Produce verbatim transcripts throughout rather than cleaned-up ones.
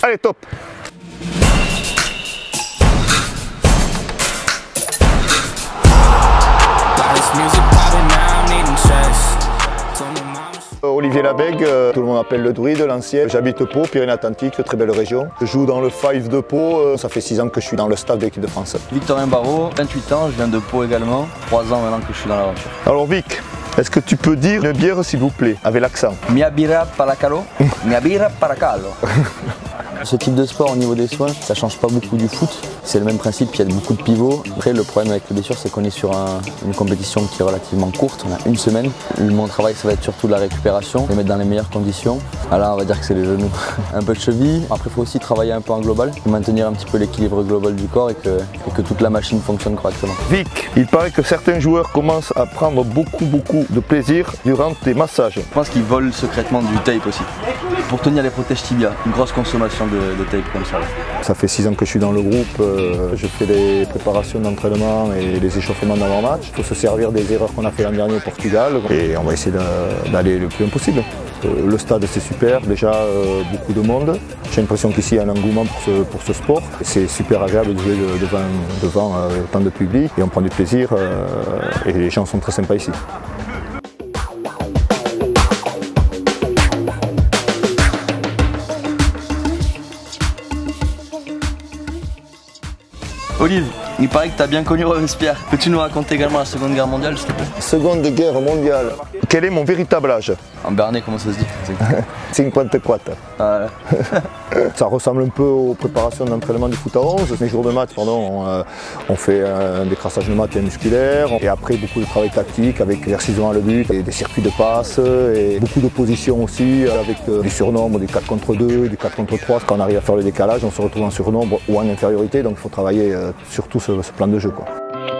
Allez, top. Olivier Labègue, euh, tout le monde appelle le druide, l'ancien. J'habite Pau, Pyrénées-Atlantiques, très belle région. Je joue dans le Five de Pau, euh, ça fait six ans que je suis dans le staff de l'équipe de France. Victorien Barraud, vingt-huit ans, je viens de Pau également, trois ans maintenant que je suis dans l'aventure. Alors Vic, est-ce que tu peux dire une bière s'il vous plaît, avec l'accent? Mia birra paracalo, mia birra paracalo. Ce type de sport au niveau des soins, ça change pas beaucoup du foot. C'est le même principe, il y a beaucoup de pivots. Après le problème avec les blessures, c'est qu'on est sur un, une compétition qui est relativement courte, on a une semaine. Mon travail ça va être surtout la récupération, les mettre dans les meilleures conditions. Ah là on va dire que c'est les genoux. Un peu de cheville, après il faut aussi travailler un peu en global, maintenir un petit peu l'équilibre global du corps et que, et que toute la machine fonctionne correctement. Vic, il paraît que certains joueurs commencent à prendre beaucoup beaucoup de plaisir durant tes massages. Je pense qu'ils volent secrètement du tape aussi. Pour tenir les protèges tibia, une grosse consommation de, de tape comme ça. Ça fait six ans que je suis dans le groupe, euh, je fais les préparations d'entraînement et les échauffements d'avant-match. Il faut se servir des erreurs qu'on a fait l'an dernier au Portugal et on va essayer d'aller le plus loin possible. Euh, le stade c'est super, déjà euh, beaucoup de monde. J'ai l'impression qu'ici il y a un engouement pour ce, pour ce sport. C'est super agréable de jouer devant, devant euh, autant de public et on prend du plaisir euh, et les gens sont très sympas ici. Olive, il paraît que tu as bien connu Robespierre. Peux-tu nous raconter également la Seconde Guerre mondiale, s'il te plaît? Seconde Guerre mondiale. Quel est mon véritable âge? En Bernay, comment ça se dit? cinquante-quatre. Ah, ça ressemble un peu aux préparations d'entraînement du foot à onze. Les jours de maths, pardon, on, euh, on fait un décrassage de maths et musculaire. Et après, beaucoup de travail tactique avec l'exercice devant le but, et des circuits de passe, et beaucoup d'opposition aussi, avec euh, du surnombre, du quatre contre deux, du quatre contre trois. Quand on arrive à faire le décalage, on se retrouve en surnombre ou en infériorité. Donc il faut travailler euh, surtout ce, ce plan de jeu, quoi.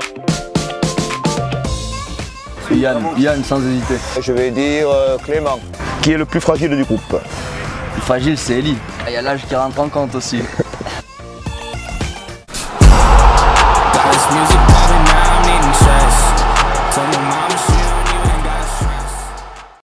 Yann, Yann sans hésiter. Je vais dire euh, Clément. Qui est le plus fragile du groupe? Le fragile c'est Eli. Il y a l'âge qui rentre en compte aussi.